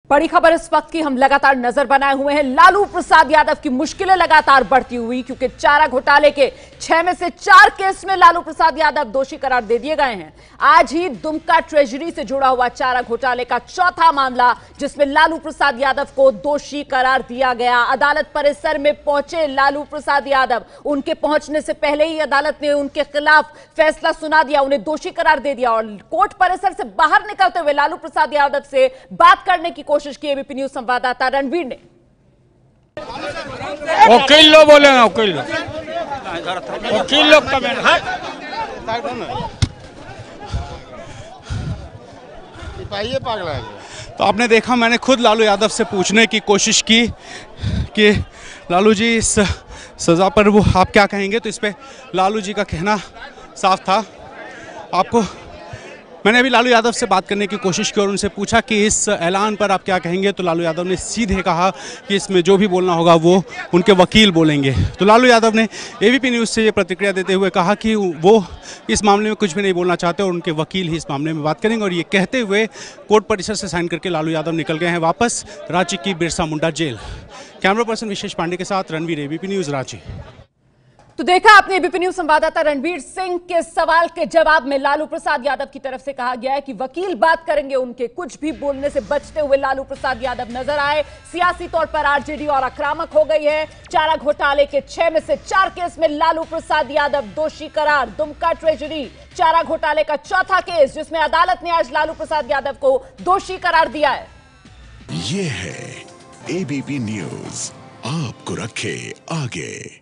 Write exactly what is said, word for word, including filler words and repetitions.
बड़ी खबर इस वक्त की हम लगातार नजर बनाए हुए हैं। लालू प्रसाद यादव की मुश्किलें लगातार बढ़ती हुई, क्योंकि चारा घोटाले के छह में से चार केस में लालू प्रसाद यादव दोषी करार दे दिए गए हैं। आज ही दुमका ट्रेजरी से जुड़ा हुआ चारा घोटाले का चौथा मामला, जिसमें लालू प्रसाद यादव को दोषी करार दिया गया। अदालत परिसर में पहुंचे लालू प्रसाद यादव, उनके पहुंचने से पहले ही अदालत ने उनके खिलाफ फैसला सुना दिया, उन्हें दोषी करार दे दिया और कोर्ट परिसर से बाहर निकलते हुए लालू प्रसाद यादव से बात करने की कोशिश की एबीपी न्यूज संवाददाता रणवीर ने। वकील लोग बोले ना, वकील लोग वकील लोग का पागल है। तो आपने देखा, मैंने खुद लालू यादव से पूछने की कोशिश की कि लालू जी इस सज़ा पर वो आप क्या कहेंगे, तो इस पे लालू जी का कहना साफ था। आपको मैंने अभी लालू यादव से बात करने की कोशिश की और उनसे पूछा कि इस ऐलान पर आप क्या कहेंगे, तो लालू यादव ने सीधे कहा कि इसमें जो भी बोलना होगा वो उनके वकील बोलेंगे। तो लालू यादव ने एबीपी न्यूज़ से ये प्रतिक्रिया देते हुए कहा कि वो इस मामले में कुछ भी नहीं बोलना चाहते और उनके वकील ही इस मामले में बात करेंगे। और ये कहते हुए कोर्ट परिसर से साइन करके लालू यादव निकल गए हैं वापस रांची की बिरसा मुंडा जेल। कैमरा पर्सन विशेष पांडे के साथ रणवीर, एबीपी न्यूज़ रांची। तो देखा आपने, एबीपी न्यूज संवाददाता रणवीर सिंह के सवाल के जवाब में लालू प्रसाद यादव की तरफ से कहा गया है कि वकील बात करेंगे उनके। कुछ भी बोलने से बचते हुए लालू प्रसाद यादव नजर आए। सियासी तौर पर आरजेडी और आक्रामक हो गई है। चारा घोटाले के छह में से चार केस में लालू प्रसाद यादव दोषी करार। दुमका ट्रेजरी चारा घोटाले का चौथा केस, जिसमें अदालत ने आज लालू प्रसाद यादव को दोषी करार दिया है। ये है एबीपी न्यूज, आपको रखे आगे।